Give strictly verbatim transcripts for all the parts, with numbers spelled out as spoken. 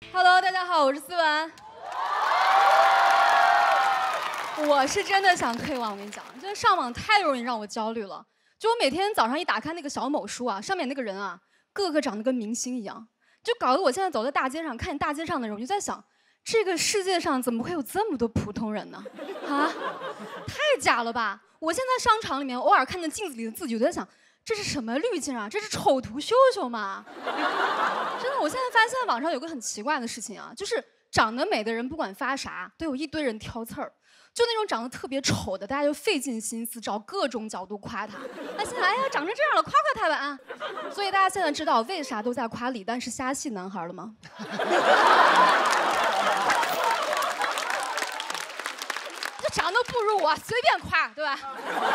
Hello， 大家好，我是思文。我是真的想退网，我跟你讲，就是上网太容易让我焦虑了。就我每天早上一打开那个小某书啊，上面那个人啊，个个长得跟明星一样，就搞得我现在走在大街上，看见大街上的人，我就在想，这个世界上怎么会有这么多普通人呢？啊，太假了吧！我现在商场里面偶尔看见镜子里的自己，我就在想，这是什么滤镜啊？这是丑图秀秀吗？真的，我现在发现网上有个很奇怪的事情啊，就是长得美的人不管发啥，都有一堆人挑刺儿。就那种长得特别丑的，大家就费尽心思找各种角度夸他。那现在哎呀，长成这样了，夸夸他吧啊！所以大家现在知道为啥都在夸李诞是虾系男孩了吗？就长得不如我，随便夸，对吧？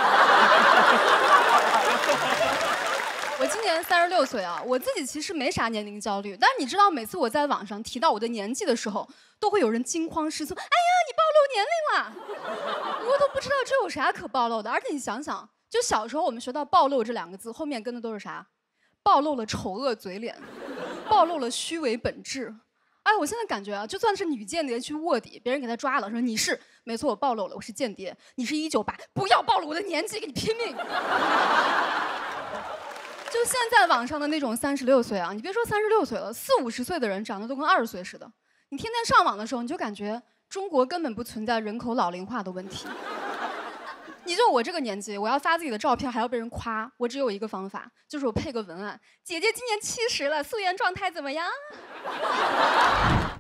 我今年三十六岁啊，我自己其实没啥年龄焦虑，但是你知道，每次我在网上提到我的年纪的时候，都会有人惊慌失措。哎呀，你暴露年龄了！我都不知道这有啥可暴露的。而且你想想，就小时候我们学到“暴露”这两个字，后面跟的都是啥？暴露了丑恶嘴脸，暴露了虚伪本质。哎，我现在感觉啊，就算是女间谍去卧底，别人给他抓了，说你是没错，我暴露了，我是间谍，你是一九八，不要暴露我的年纪，跟你拼命。就现在网上的那种三十六岁啊，你别说三十六岁了，四五十岁的人长得都跟二十岁似的。你天天上网的时候，你就感觉中国根本不存在人口老龄化的问题。你就我这个年纪，我要发自己的照片还要被人夸，我只有一个方法，就是我配个文案：姐姐今年七十了，素颜状态怎么样？